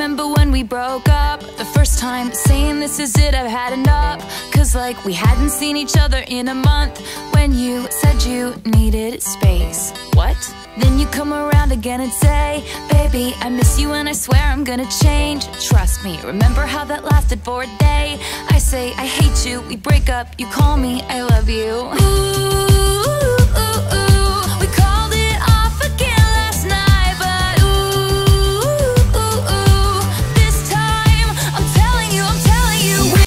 remember when we broke up, the first time, saying this is it, I've had enough. Cause like we hadn't seen each other in a month, when you said you needed space. What? Then you come around again and say, baby, I miss you and I swear I'm gonna change. Trust me, remember how that lasted for a day? I say I hate you, we break up, you call me I love you. Ooh.